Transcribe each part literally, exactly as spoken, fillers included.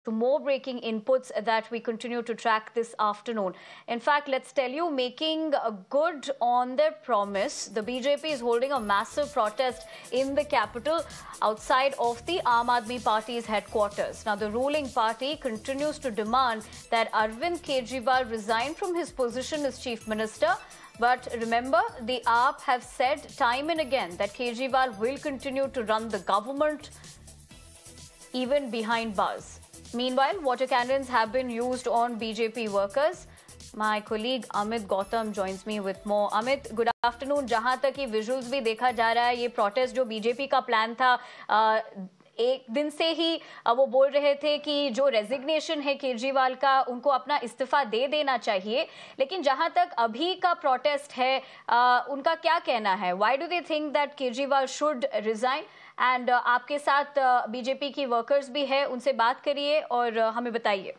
To more breaking inputs that we continue to track this afternoon. In fact, let's tell you, making good on their promise, the B J P is holding a massive protest in the capital outside of the Aam Aadmi Party's headquarters. Now, the ruling party continues to demand that Arvind Kejriwal resign from his position as Chief Minister. But remember, the A A P have said time and again that Kejriwal will continue to run the government even behind bars. Meanwhile, water cannons have been used on B J P workers. My colleague Amit Gautam joins me with more. Amit, good afternoon. जहां तक ये visuals भी देखा जा रहा है, ये protest जो बीजेपी का प्लान था, आ, एक दिन से ही वो बोल रहे थे कि जो रेजिग्नेशन है केजरीवाल का, उनको अपना इस्तीफा दे देना चाहिए. लेकिन जहां तक अभी का प्रोटेस्ट है, आ, उनका क्या कहना है? Why do they think that Kejriwal should resign? And uh, आपके साथ बीजेपी uh, की वर्कर्स भी है, उनसे बात करिए और uh, हमें बताइए.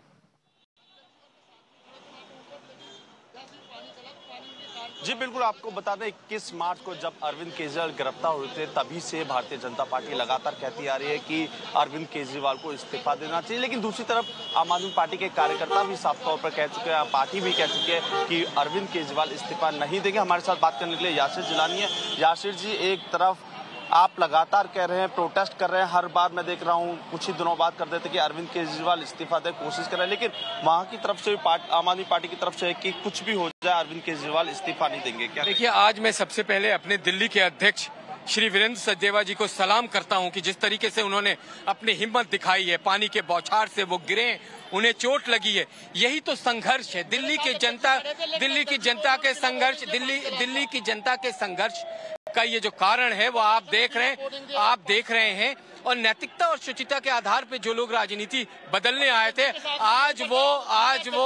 जी बिल्कुल, आपको बता दें इक्कीस मार्च को जब अरविंद केजरीवाल गिरफ्तार हुए थे, तभी से भारतीय जनता पार्टी लगातार कहती आ रही है कि अरविंद केजरीवाल को इस्तीफा देना चाहिए. लेकिन दूसरी तरफ आम आदमी पार्टी के कार्यकर्ता भी साफ तौर पर कह चुके हैं, पार्टी भी कह चुके हैं कि अरविंद केजरीवाल इस्तीफा नहीं देंगे. हमारे साथ बात करने के लिए यासिर जिलानी है. यासिर जी, एक तरफ आप लगातार कह रहे हैं, प्रोटेस्ट कर रहे हैं, हर बार मैं देख रहा हूं कुछ ही दिनों बाद कर देते कि अरविंद केजरीवाल इस्तीफा देने की कोशिश कर रहे हैं, लेकिन वहां की तरफ से भी आम आदमी पार्टी की तरफ से है कि कुछ भी हो जाए अरविंद केजरीवाल इस्तीफा नहीं देंगे. क्या देखिए, आज मैं सबसे पहले अपने दिल्ली के अध्यक्ष श्री वीरेंद्र सचदेवा जी को सलाम करता हूं कि जिस तरीके से उन्होंने अपनी हिम्मत दिखाई है, पानी के बौछार से वो गिरे, उन्हें चोट लगी है. यही तो संघर्ष है दिल्ली की जनता दिल्ली की जनता के संघर्ष दिल्ली दिल्ली की जनता के संघर्ष का ये जो कारण है वो आप देख रहे हैं आप देख रहे हैं और नैतिकता और शुचिता के आधार पे जो लोग राजनीति बदलने आए थे, आज वो आज वो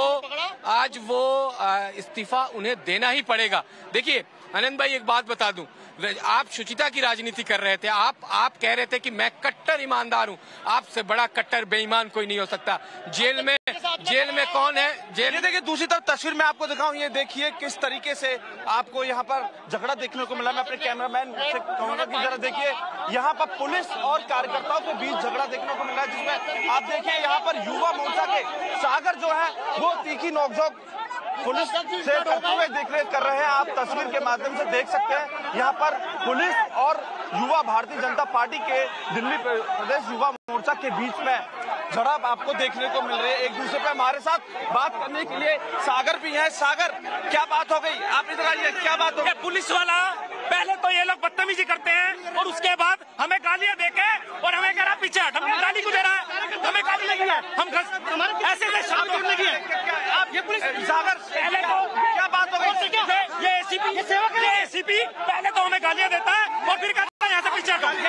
आज वो इस्तीफा उन्हें देना ही पड़ेगा. देखिए आनंद भाई, एक बात बता दूं, आप शुचिता की राजनीति कर रहे थे, आप आप कह रहे थे कि मैं कट्टर ईमानदार हूं, आपसे बड़ा कट्टर बेईमान कोई नहीं हो सकता. जेल में जेल में कौन है? जेल ये देखिए, दूसरी तरफ तस्वीर में आपको दिखाऊं, ये देखिए किस तरीके से आपको यहाँ पर झगड़ा देखने को मिला. मैं अपने कैमरामैन से कहूंगा कि जरा देखिए, यहाँ पर पुलिस और कार्यकर्ताओं के बीच झगड़ा देखने को मिल रहा है, जिसमें आप देखिए यहाँ पर युवा मोर्चा के सागर जो है वो तीखी नोकझोंक पुलिस से करते हुए देख रहे कर रहे हैं. आप तस्वीर के माध्यम से देख सकते हैं यहाँ पर पुलिस और युवा भारतीय जनता पार्टी के दिल्ली प्रदेश युवा मोर्चा के बीच में झड़प आपको देखने को मिल रही है. एक दूसरे पे हमारे साथ बात करने के लिए सागर भी है. सागर, क्या बात हो गई? आप इधर आइए, क्या बात हो गई? पुलिस वाला पहले तो ये लोग बदतमीजी करते हैं और उसके बाद हमें गालियां देके और हमें कह रहा पीछे हट. हमें गाली क्यों दे रहा है? हमें गाली लगी है, हम ऐसे ऐसे शांत होने लगी है. आप ये पुलिस सागर, पहले तो क्या बात हो गई? ये एसीपी ये एसीपी पहले तो हमें गालियां देता है और फिर कहता है यहाँ से पीछे हटो.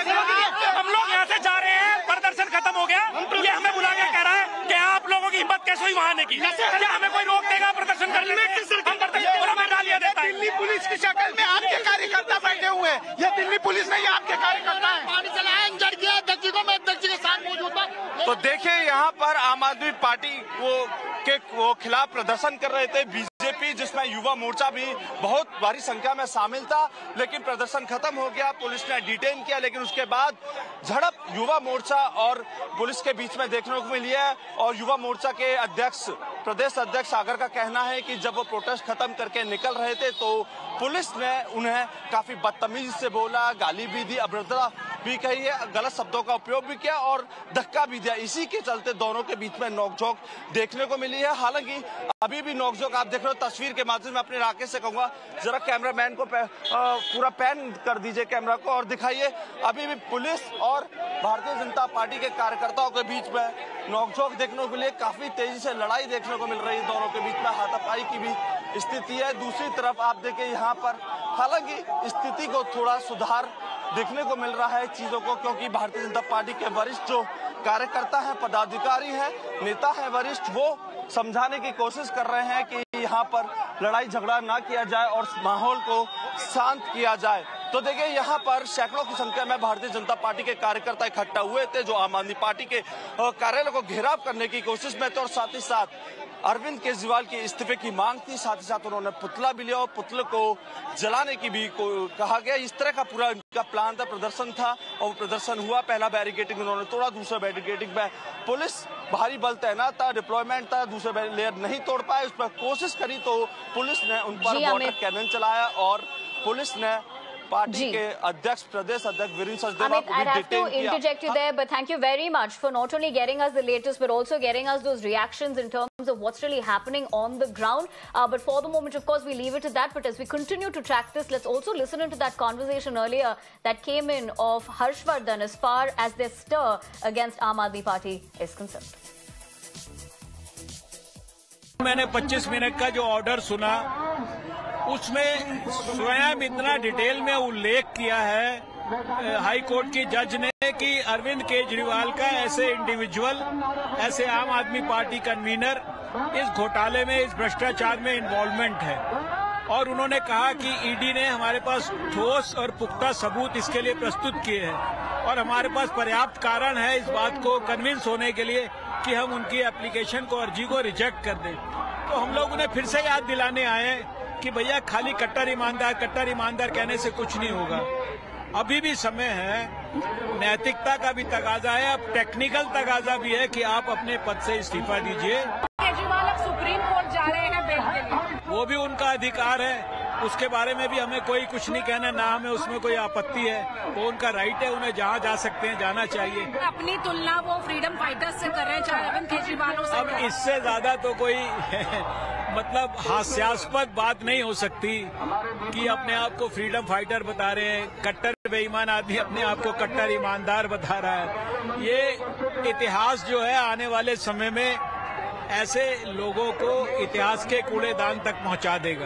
हम लोग यहाँ से जा रहे हैं, प्रदर्शन खत्म हो गया, ये हमें बुला के कह रहा है कि आप लोगों की हिम्मत कैसे हुई वहाँ आने की? क्या हमें कोई रोक देगा प्रदर्शन करने में? और हमें गालियां देता है. दिल्ली पुलिस की शक्ल में आपके कार्यकर्ता बैठे हुए हैं. ये दिल्ली पुलिस नहीं, आपके कार्यकर्ता है. पानी चलाया, इंजर किया, अध्यक्ष को मैं अध्यक्ष के साथ मौजूद था. तो देखिए, यहाँ पर आम आदमी पार्टी वो के वो खिलाफ प्रदर्शन कर रहे थे, बीजेपी जिसमें युवा मोर्चा भी बहुत भारी संख्या में शामिल था, लेकिन प्रदर्शन खत्म हो गया, पुलिस ने डिटेन किया. लेकिन उसके बाद झड़प युवा मोर्चा और पुलिस के बीच में देखने को मिली है. और युवा मोर्चा के अध्यक्ष प्रदेश अध्यक्ष सागर का कहना है कि जब वो प्रोटेस्ट खत्म करके निकल रहे थे तो पुलिस ने उन्हें काफी बदतमीजी से बोला, गाली भी दी, अभद्रता भी कही है, गलत शब्दों का उपयोग भी किया और धक्का भी दिया. इसी के चलते दोनों के बीच में नोकझोंक देखने को मिली है. हालांकि अभी भी नोकझोंक आप देख रहे हो तस्वीर के माध्यम से. अपने राकेश से कहूंगा जरा कैमरामैन को पूरा पैन कर दीजिए कैमरा को और दिखाइए. अभी भी पुलिस और भारतीय जनता पार्टी के कार्यकर्ताओं के बीच में नोकझोंक देखने को मिली है. काफी तेजी से लड़ाई देखने को मिल रही है, दोनों के बीच में हाथापाई की भी स्थिति है. दूसरी तरफ आप देखें यहाँ पर हालांकि स्थिति को थोड़ा सुधार देखने को मिल रहा है चीजों को, क्योंकि भारतीय जनता पार्टी के वरिष्ठ जो कार्यकर्ता हैं, पदाधिकारी हैं, नेता हैं वरिष्ठ, वो समझाने की कोशिश कर रहे हैं कि यहाँ पर लड़ाई झगड़ा ना किया जाए और माहौल को शांत किया जाए. तो देखिए यहाँ पर सैकड़ों की संख्या में भारतीय जनता पार्टी के कार्यकर्ता इकट्ठा हुए थे जो आम आदमी पार्टी के कार्यालय को घेराव करने की कोशिश में थे और साथ ही साथ अरविंद केजरीवाल के इस्तीफे की मांग थी। साथ ही साथ उन्होंने पुतला भी लिया और पुतले को जलाने की भी को कहा गया। इस तरह का पूरा इनका प्लान था, प्रदर्शन था और वो प्रदर्शन हुआ। पहला बैरिकेडिंग उन्होंने तोड़ा, दूसरा बैरिकेडिंग में पुलिस भारी बल तैनात था, डिप्लॉयमेंट था, दूसरे बैरियर नहीं तोड़ पाए। उस पर कोशिश करी तो पुलिस ने उन पर वाटर कैनन चलाया और पुलिस ने पार्टी के अध्यक्ष प्रदेश अध्यक्ष वीरेंद्र सचदेवा को भी डिटेन किया। I have to interject you there, but thank you very much for not only getting us the latest, but also getting us those reactions in terms of what's really happening on the ground. Uh, but for the moment, of course, we leave it at that. But as we continue to track this, let's also listen into that conversation earlier that came in of Harshvardhan as far as their stir against Aam Aadmi Party is concerned. मैंने पच्चीस minute का जो order सुना उसमें स्वयं इतना detail में उल्लेख किया है हाई कोर्ट की जज ने कि अरविंद केजरीवाल का ऐसे इंडिविजुअल, ऐसे आम आदमी पार्टी कन्वीनर इस घोटाले में, इस भ्रष्टाचार में इन्वॉल्वमेंट है। और उन्होंने कहा कि ईडी ने हमारे पास ठोस और पुख्ता सबूत इसके लिए प्रस्तुत किए हैं और हमारे पास पर्याप्त कारण है इस बात को कन्विंस होने के लिए कि हम उनकी एप्लीकेशन को, अर्जी को रिजेक्ट कर दें। तो हम लोग उन्हें फिर से याद दिलाने आए कि भैया खाली कट्टर ईमानदार कट्टर ईमानदार कहने से कुछ नहीं होगा। अभी भी समय है, नैतिकता का भी तकाजा है, अब टेक्निकल तकाजा भी है कि आप अपने पद से इस्तीफा दीजिए। केजरीवाल अब सुप्रीम कोर्ट जा रहे हैं बेल के लिए, वो भी उनका अधिकार है, उसके बारे में भी हमें कोई कुछ नहीं कहना, ना हमें उसमें कोई आपत्ति है। वो उनका राइट है, उन्हें जहाँ जा सकते हैं जाना चाहिए। अपनी तुलना वो फ्रीडम फाइटर्स से कर रहे हैं, चाहे अरविंद केजरीवाल से। अब इससे ज्यादा तो कोई मतलब हास्यास्पद बात नहीं हो सकती कि अपने आप को फ्रीडम फाइटर बता रहे हैं, कट्टर बेईमान आदमी अपने आप को कट्टर ईमानदार बता रहा है। ये इतिहास जो है आने वाले समय में ऐसे लोगों को इतिहास के कूड़ेदान तक पहुंचा देगा।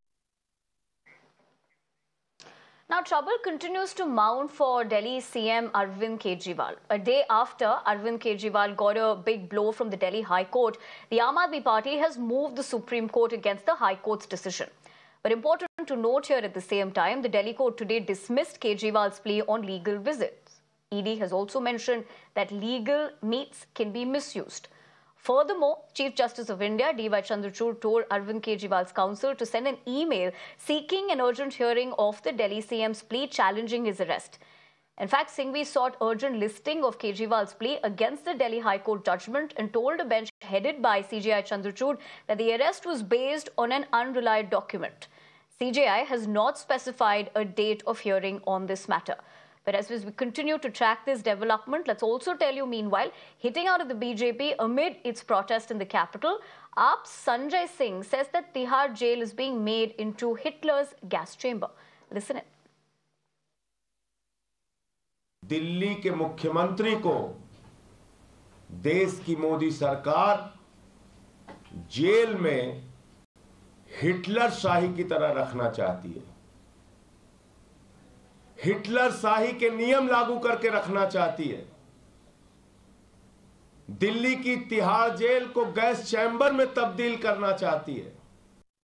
Now, trouble continues to mount for Delhi C M Arvind Kejriwal. A day after Arvind Kejriwal got a big blow from the Delhi High Court, the Aam Aadmi Party has moved the Supreme Court against the High Court's decision. But important to note here at the same time, the Delhi court today dismissed Kejriwal's plea on legal visits. E D has also mentioned that legal meets can be misused. Furthermore, Chief Justice of India, D Y Chandrachud, told Arvind Kejriwal's counsel to send an email seeking an urgent hearing of the Delhi C M's plea challenging his arrest. In fact, Singhvi sought urgent listing of Kejriwal's plea against the Delhi High Court judgment and told a bench headed by C J I Chandrachud that the arrest was based on an unreliable document. C J I has not specified a date of hearing on this matter. But as we continue to track this development, let's also tell you, meanwhile, hitting out of the B J P amid its protest in the capital, A A P's Sanjay Singh says that Tihar jail is being made into Hitler's gas chamber. Listen in. Delhi के मुख्यमंत्री को देश की मोदी सरकार jail में Hitler शाही की तरह रखना चाहती है, हिटलर शाही के नियम लागू करके रखना चाहती है। दिल्ली की तिहाड़ जेल को गैस चैम्बर में तब्दील करना चाहती है।